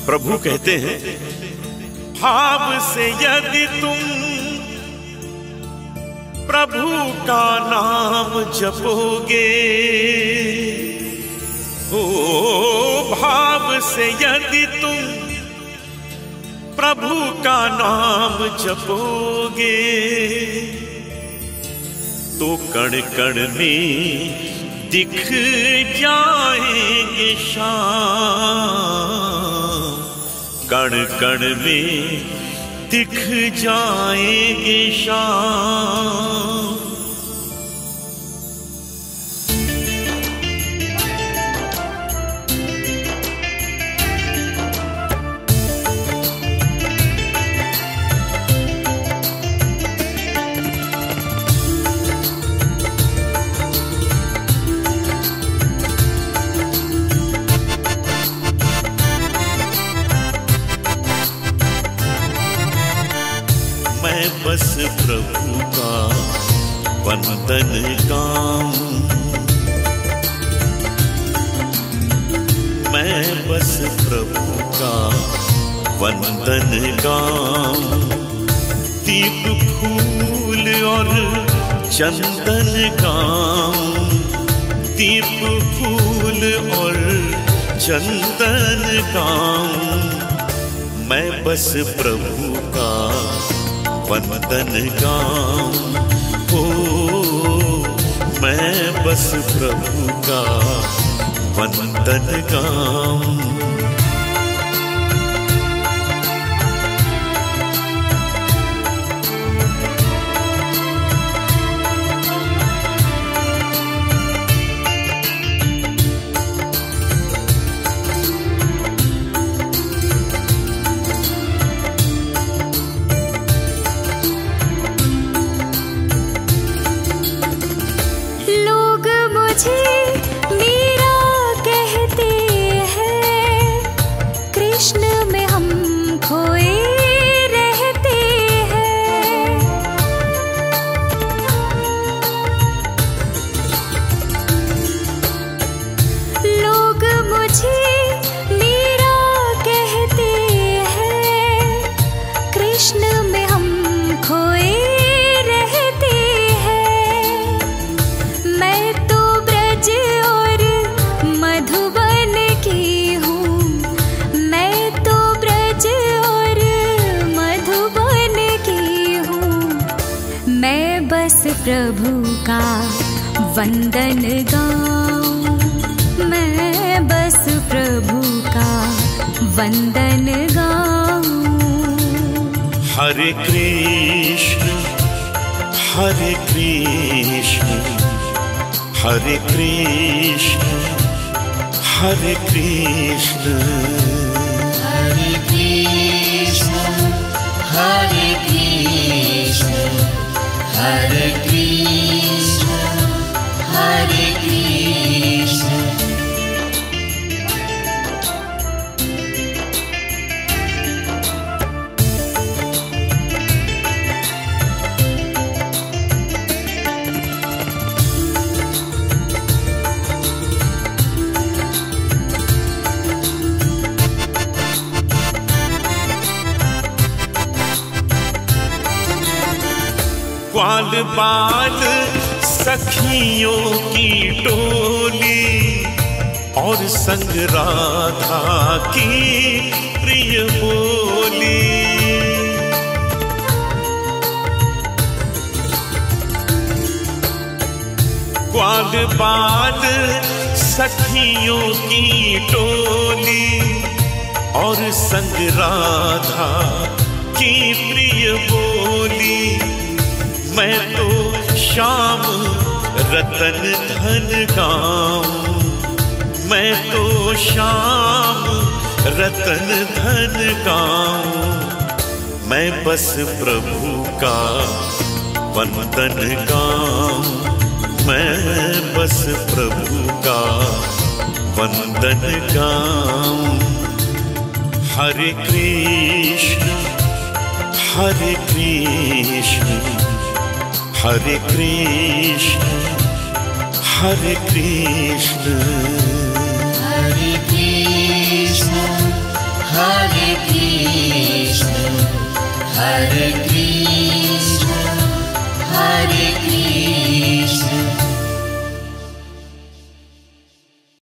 प्रभु कहते हैं, भाव से यदि तुम प्रभु का नाम जपोगे, ओ भाव से यदि तुम प्रभु का नाम जपोगे, तो कण कण में दिख जाएंगे श्याम, कण कण में दिख जाएंगे श्याम। मैं बस प्रभु का वंदन गाऊं, मैं बस प्रभु का वंदन गाऊं। दीप फूल और चंदन गाऊं, दीप फूल और चंदन गाऊं। मैं बस प्रभु का वंदन गाऊं, ओ मैं बस प्रभु का वंदन गाऊं। प्रभु का वंदन गाऊं, मैं बस प्रभु का वंदन गाऊं। हरे कृष्ण हरे कृष्ण हरे कृष्ण हरे कृष्ण हरे कृष्ण हरे कृष्ण हरे कृष्ण हरे कृष्ण। ग्वाल बाल सखियों की टोली और संग राधा की प्रिय बोली, ग्वाल बाल सखियों की टोली और संग राधा की प्रिय बोली। मैं तो श्याम रतन धन गाऊं, मैं तो श्याम रतन धन गाऊं। मैं बस प्रभु का वंदन गाऊं, मैं बस प्रभु का वंदन गाऊं। हरे कृष्ण हरे कृष्ण हरे कृष्ण हरे कृष्ण हरे कृष्ण हरे हरे कृष्ण